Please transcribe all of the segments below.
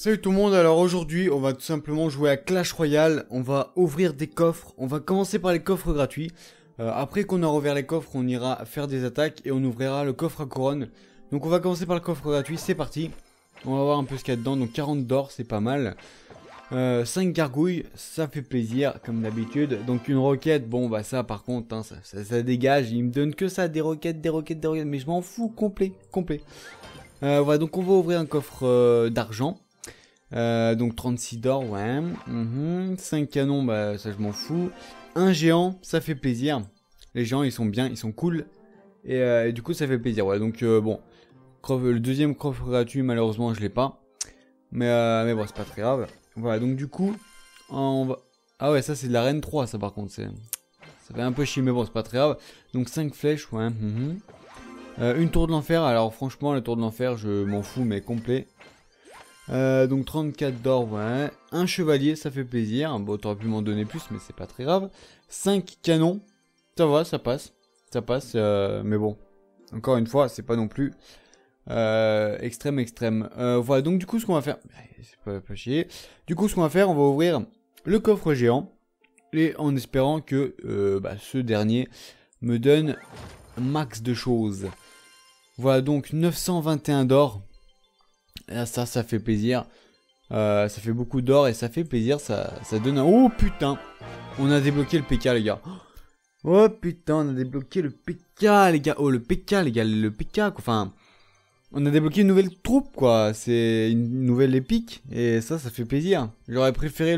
Salut tout le monde, alors aujourd'hui on va tout simplement jouer à Clash Royale, on va ouvrir des coffres, on va commencer par les coffres gratuits, après qu'on a rouvert les coffres on ira faire des attaques et on ouvrira le coffre à couronne. Donc on va commencer par le coffre gratuit, c'est parti, on va voir un peu ce qu'il y a dedans, donc 40 d'or c'est pas mal, 5 gargouilles, ça fait plaisir comme d'habitude, donc une roquette, bon bah ça par contre hein, ça dégage, il me donne que ça, des roquettes, mais je m'en fous, complet. Voilà donc on va ouvrir un coffre d'argent. Donc 36 d'or, ouais. 5 canons, bah ça je m'en fous. Un géant, ça fait plaisir. Les géants ils sont bien, ils sont cool. Et du coup ça fait plaisir, ouais. Donc bon, le deuxième coffre gratuit malheureusement je l'ai pas. Mais bon c'est pas très grave. Voilà donc du coup, on va... Ah ouais ça c'est de la reine 3 ça par contre. Ça fait un peu chier mais bon c'est pas très grave. Donc 5 flèches, ouais. Une tour de l'enfer, alors franchement la tour de l'enfer je m'en fous mais complet. Donc 34 d'or, ouais. Un chevalier, ça fait plaisir. Bon, t'aurais pu m'en donner plus, mais c'est pas très grave. 5 canons, ça va, ça passe. Ça passe, mais bon. Encore une fois, c'est pas non plus extrême. Voilà, donc du coup, ce qu'on va faire... C'est pas chier. Du coup, ce qu'on va faire, on va ouvrir le coffre géant. Et en espérant que ce dernier me donne max de choses. Voilà, donc 921 d'or. Ça fait plaisir. Ça fait beaucoup d'or et ça fait plaisir. Ça donne un... Oh putain! On a débloqué le PK les gars. Oh putain, on a débloqué le PK les gars. Oh le PK les gars, le PK quoi. Enfin, on a débloqué une nouvelle troupe quoi. C'est une nouvelle épique. Et ça fait plaisir. J'aurais préféré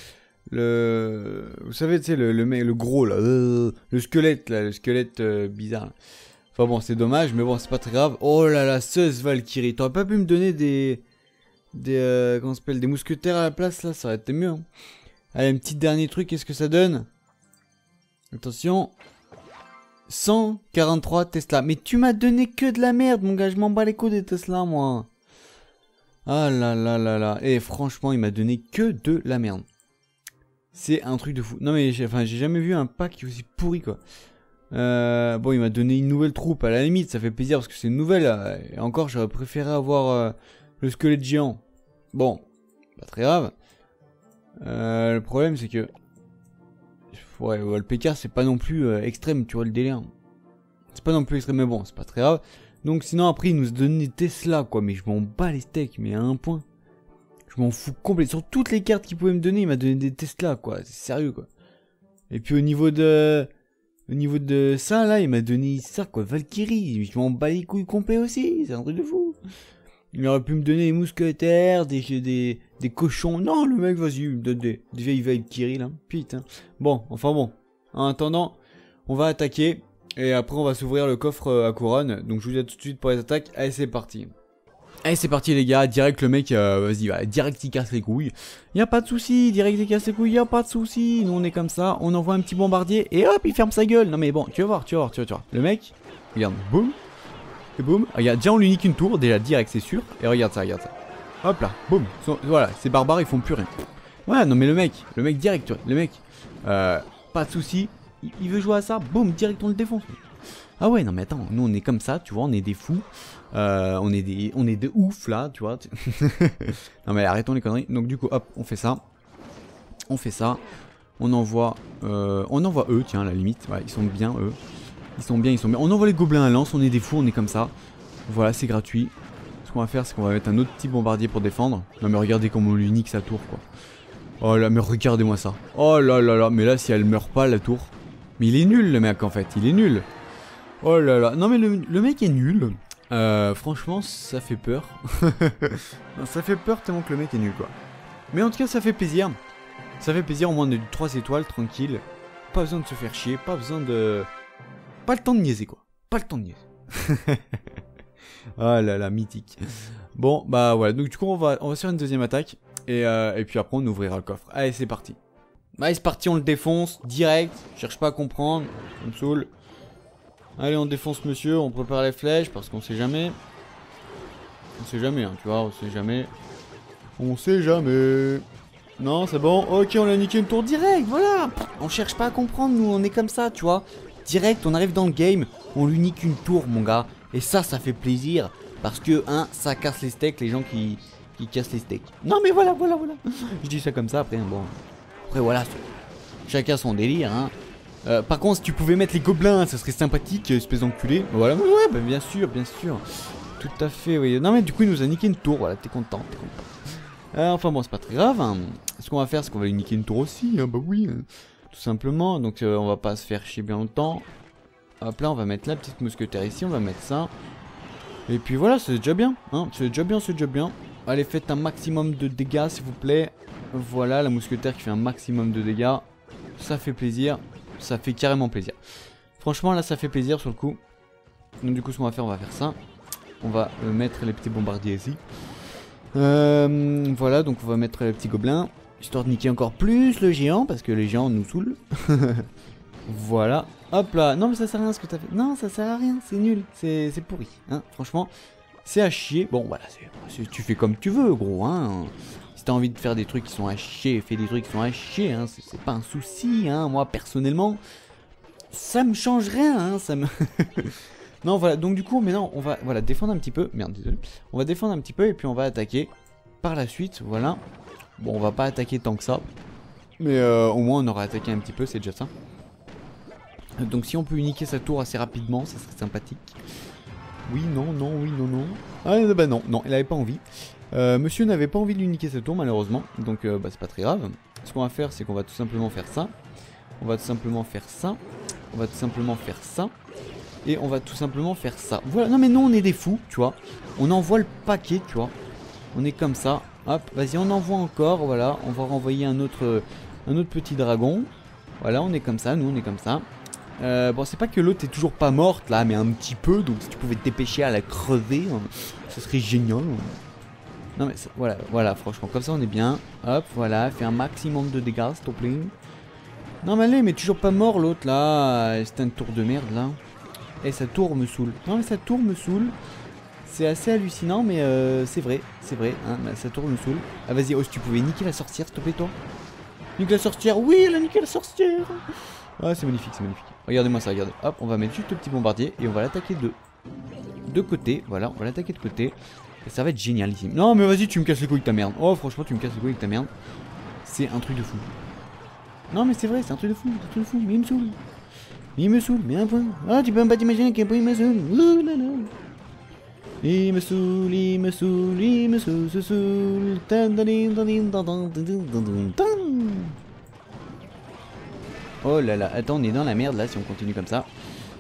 vous savez, tu sais, le gros là. Le squelette là, le squelette bizarre là. Enfin bon, c'est dommage, mais bon, c'est pas très grave. Oh là là, Zeus Valkyrie. T'aurais pas pu me donner comment ça s'appelle, des mousquetaires à la place, là, ça aurait été mieux. Hein. Allez, un petit dernier truc, qu'est-ce que ça donne? Attention. 143 Tesla. Mais tu m'as donné que de la merde, mon gars. Je m'en bats les couilles des Tesla, moi. Ah là là là là. Et franchement, il m'a donné que de la merde. C'est un truc de fou. Non mais, j'ai jamais vu un pack aussi pourri, quoi. Bon, il m'a donné une nouvelle troupe, à la limite, ça fait plaisir parce que c'est une nouvelle. Et encore, j'aurais préféré avoir le squelette géant. Bon, pas très grave. Le problème, c'est que... Ouais, le PK, c'est pas non plus extrême, tu vois, le délire. C'est pas non plus extrême, mais bon, c'est pas très grave. Donc, sinon, après, il nous a donné Tesla, quoi. Mais je m'en bats les steaks, mais à un point. Je m'en fous complètement. Sur toutes les cartes qu'il pouvait me donner, il m'a donné des Tesla, quoi. C'est sérieux, quoi. Et puis, au niveau de ça, là, il m'a donné ça, quoi, Valkyrie. Je m'en bats les couilles complet aussi, c'est un truc de fou. Il aurait pu me donner des mousquetaires, des cochons. Non, le mec, vas-y, il me donne des vieilles Valkyries, là. Putain. Bon, enfin bon. En attendant, on va attaquer. Et après, on va s'ouvrir le coffre à couronne. Donc, je vous dis à tout de suite pour les attaques. Allez, c'est parti. Allez c'est parti les gars, direct le mec, vas-y, direct il casse les couilles. Y a pas de souci, direct il casse les couilles, y a pas de souci. Nous on est comme ça, on envoie un petit bombardier et hop il ferme sa gueule. Non mais bon, tu vas voir. Le mec, regarde, boum, et boum. Regarde, déjà on lui nique une tour, déjà direct c'est sûr. Et regarde ça. Hop là, boum. Voilà, ces barbares ils font plus rien. Ouais non mais le mec direct, tu vois, le mec, pas de souci, il veut jouer à ça, boum, direct on le défonce. Ah ouais non mais attends, nous on est comme ça, tu vois, on est des fous. On est des ouf là, tu vois. Non mais arrêtons les conneries. Donc du coup, hop, on fait ça. On envoie eux, tiens, à la limite. Ouais, ils sont bien, eux. Ils sont bien. On envoie les gobelins à lance, on est des fous, on est comme ça. Voilà, c'est gratuit. Ce qu'on va faire, c'est qu'on va mettre un autre petit bombardier pour défendre. Non mais regardez comment on lui nique sa tour, quoi. Oh là, mais regardez-moi ça. Oh là là là, mais là, si elle meurt pas, la tour. Mais il est nul, le mec, en fait. Il est nul. Oh là là. Non mais le mec est nul. Franchement ça fait peur. Ça fait peur tellement que le mec est nul quoi. Mais en tout cas ça fait plaisir. Ça fait plaisir, au moins on a du 3 étoiles tranquille. Pas besoin de se faire chier, pas besoin de... Pas le temps de niaiser quoi. Pas le temps de niaiser. Oh là là, mythique. Bon bah voilà, donc du coup on va faire une deuxième attaque. Et puis après on ouvrira le coffre. Allez c'est parti. Allez c'est parti, on le défonce direct. Cherche pas à comprendre, ça me saoule. Allez, on défonce monsieur, on prépare les flèches parce qu'on sait jamais. On sait jamais, hein, tu vois, on sait jamais. On sait jamais. Non, c'est bon. Ok, on a niqué une tour direct, voilà. On cherche pas à comprendre, nous, on est comme ça, tu vois. Direct, on arrive dans le game, on lui nique une tour, mon gars. Et ça fait plaisir. Parce que, hein, ça casse les steaks, les gens qui qui casse les steaks. Non mais voilà. Je dis ça comme ça, après, bon. Après voilà, chacun son délire, hein. Par contre, si tu pouvais mettre les gobelins, ça serait sympathique, espèce d'enculé. Voilà, ouais, bah bien sûr. Tout à fait, oui. Non mais du coup, il nous a niqué une tour, voilà, t'es content. Enfin bon, c'est pas très grave, hein. Ce qu'on va faire, c'est qu'on va lui niquer une tour aussi, hein, bah oui. Tout simplement, donc on va pas se faire chier bien longtemps. Hop là, on va mettre la petite mousquetaire ici, on va mettre ça. Et puis voilà, c'est déjà bien, hein. C'est déjà bien. Allez, faites un maximum de dégâts, s'il vous plaît. Voilà, la mousquetaire qui fait un maximum de dégâts. Ça fait plaisir. Ça fait carrément plaisir. Franchement, là, ça fait plaisir sur le coup. Donc, du coup, ce qu'on va faire, on va faire ça. On va mettre les petits bombardiers ici. Voilà, donc on va mettre les petits gobelins. Histoire de niquer encore plus le géant, parce que les géants nous saoulent. Voilà. Hop là. Non, mais ça sert à rien ce que t'as fait. Non, ça sert à rien. C'est nul. C'est pourri. Hein. Franchement, c'est à chier. Bon, voilà. Tu fais comme tu veux, gros. Hein. Si t'as envie de faire des trucs qui sont à chier, fais des trucs qui sont à chier. Hein. C'est pas un souci. Hein. Moi, personnellement, ça me change rien. Hein. Ça me... Non, voilà. Donc, du coup, maintenant, on va défendre un petit peu. Merde, désolé. On va défendre un petit peu et puis on va attaquer par la suite. Voilà. Bon, on va pas attaquer tant que ça. Mais au moins, on aura attaqué un petit peu. C'est déjà ça. Donc si on peut uniquer sa tour assez rapidement, ça serait sympathique. Oui, non. Ah bah non, il avait pas envie. Monsieur n'avait pas envie de uniquer sa tour malheureusement. Donc bah c'est pas très grave. Ce qu'on va faire, c'est qu'on va tout simplement faire ça. On va tout simplement faire ça. On va tout simplement faire ça. Et on va tout simplement faire ça. Voilà, non mais nous on est des fous, tu vois. On envoie le paquet, tu vois. On est comme ça. Hop, vas-y, on envoie encore, voilà. On va renvoyer un autre petit dragon. Voilà, on est comme ça, nous on est comme ça. Bon, c'est pas que l'autre est toujours pas morte là, mais un petit peu. Donc, si tu pouvais te dépêcher à la crever, hein, ce serait génial. Non, mais ça, voilà, franchement, comme ça on est bien. Hop, voilà, fais un maximum de dégâts, s'il te plaît. Non, mais allez, mais toujours pas mort l'autre là. C'est un tour de merde là. Et sa tour me saoule. Non, mais sa tour me saoule. C'est assez hallucinant, mais c'est vrai, hein, sa tour me saoule. Ah, vas-y, oh, si tu pouvais niquer la sorcière, s'il te plaît, toi. Nique la sorcière, oui, elle a niqué la sorcière. Ah, c'est magnifique, Regardez-moi ça, regardez. Hop, on va mettre juste le petit bombardier et on va l'attaquer de côté. Voilà, on va l'attaquer de côté. Et ça va être génial ici. Non, mais vas-y, tu me casses les couilles avec ta merde. Oh, franchement, tu me casses les couilles avec ta merde. C'est un truc de fou. Non, mais c'est vrai, c'est un truc de fou. Mais il me saoule. Mais un peu. Ah, tu peux même pas t'imaginer quel point il me saoule. Ouh là là. Il me saoule. Oh là là, attends, on est dans la merde là si on continue comme ça.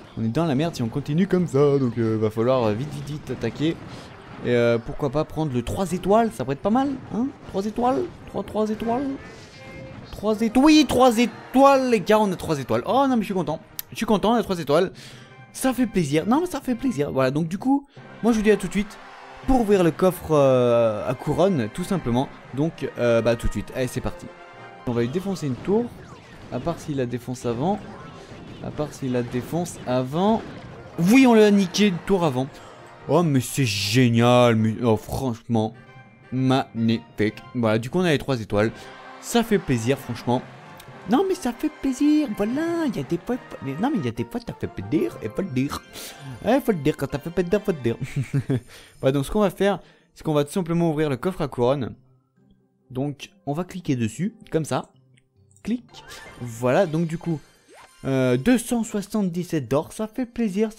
Donc va falloir vite attaquer. Et pourquoi pas prendre le 3 étoiles, ça pourrait être pas mal, hein. 3 étoiles, 3 étoiles. 3 étoiles, oui, 3 étoiles les gars, on a 3 étoiles. Oh non mais je suis content, on a 3 étoiles. Ça fait plaisir, non mais ça fait plaisir. Voilà, donc du coup, moi je vous dis à tout de suite. Pour ouvrir le coffre à couronne, tout simplement. Donc bah tout de suite, allez c'est parti. On va lui défoncer une tour. À part s'il la défonce avant. Oui, on l'a niqué une tour avant. Oh, mais c'est génial. Mais... Oh, franchement. Magnifique. Voilà, du coup, on a les 3 étoiles. Ça fait plaisir, franchement. Non, mais ça fait plaisir. Voilà, il y a des fois... Non, mais il y a des fois, ça fait plaisir. Et faut le dire. Faut le dire. Quand ça fait plaisir, faut le dire. Voilà, donc ce qu'on va faire, c'est qu'on va tout simplement ouvrir le coffre à couronne. Donc, on va cliquer dessus, comme ça. Clic. Voilà, donc du coup 277 d'or, ça fait plaisir.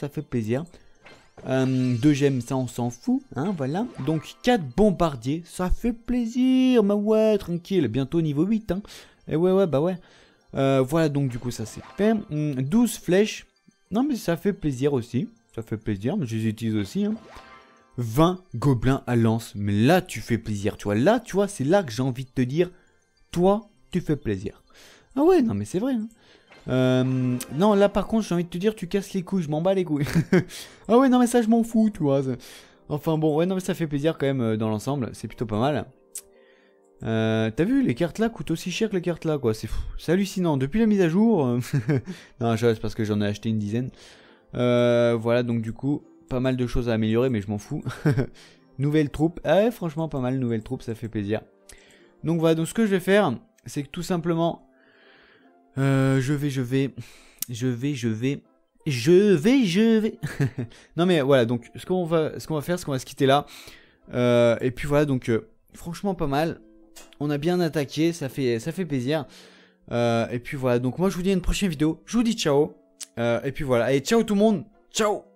2 gemmes, ça on s'en fout, hein, voilà. Donc 4 bombardiers, ça fait plaisir, bah ouais, tranquille, bientôt niveau 8, hein. Et ouais, bah ouais. Voilà, donc du coup ça c'est fait. 12 flèches, non mais ça fait plaisir aussi, mais je les utilise aussi, hein. 20 gobelins à lance, mais là tu fais plaisir, tu vois, c'est là que j'ai envie de te dire, toi, tu fais plaisir. Ah ouais, non mais c'est vrai, hein. Non, là par contre, j'ai envie de te dire, tu casses les couilles, je m'en bats les couilles. Ah ouais, non mais ça, je m'en fous, tu vois. Enfin bon, ouais, non mais ça fait plaisir quand même dans l'ensemble, c'est plutôt pas mal. T'as vu, les cartes là coûtent aussi cher que les cartes là, quoi, c'est hallucinant. Depuis la mise à jour... non, c'est parce que j'en ai acheté une dizaine. Voilà, donc du coup, pas mal de choses à améliorer, mais je m'en fous. Nouvelle troupe, ouais, franchement pas mal, nouvelle troupe, ça fait plaisir. Donc voilà, donc ce que je vais faire, c'est que tout simplement... je vais. Non mais voilà, donc ce qu'on va faire, c'est qu'on va se quitter là. Et puis voilà, donc Franchement pas mal. On a bien attaqué, ça fait plaisir. Et puis voilà, donc moi je vous dis à une prochaine vidéo. Je vous dis ciao. Et puis voilà, allez ciao tout le monde. Ciao.